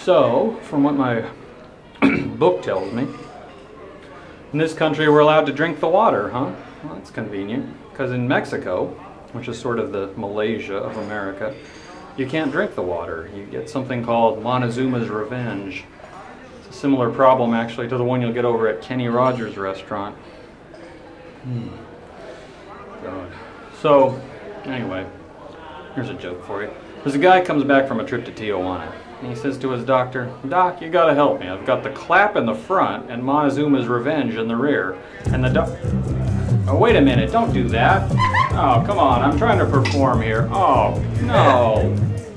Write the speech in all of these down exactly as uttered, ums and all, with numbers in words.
So, from what my book tells me, in this country we're allowed to drink the water, huh? Well, that's convenient, because in Mexico, which is sort of the Malaysia of America, you can't drink the water. You get something called Montezuma's Revenge. It's a similar problem actually to the one you'll get over at Kenny Rogers' restaurant. Hmm. God. So, anyway, here's a joke for you. There's a guy comes back from a trip to Tijuana, and he says to his doctor, "Doc, you gotta help me. I've got the clap in the front and Montezuma's Revenge in the rear." And the doc... Oh, wait a minute, don't do that. Oh, come on, I'm trying to perform here. Oh, no.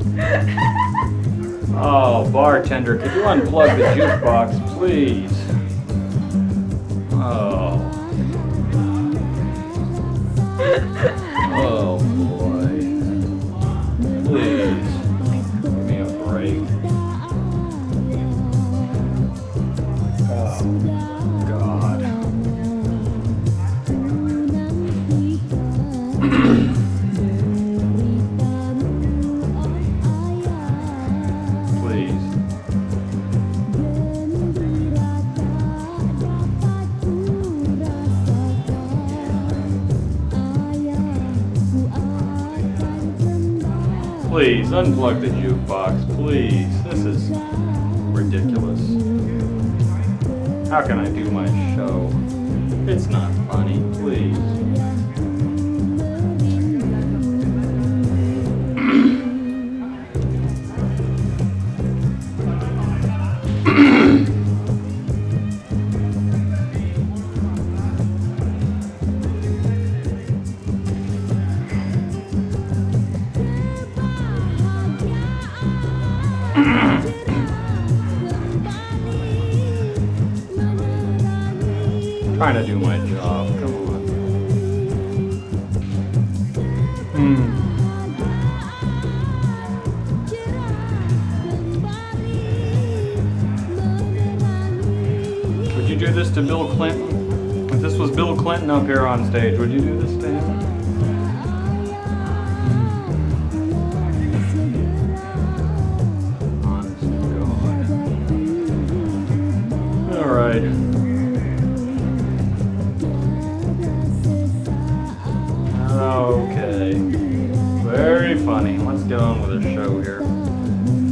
Oh, bartender, could you unplug the jukebox, please? Oh. Oh, boy. Please, give me a break. Oh, God. Please. Please, unplug the jukebox, please. This is ridiculous. How can I do my show? It's not funny, please. Trying to do my job, come on. Hmm. Would you do this to Bill Clinton? If this was Bill Clinton up here on stage, would you do this to him? Honest to God. All right. Okay. Very funny. Let's get on with the show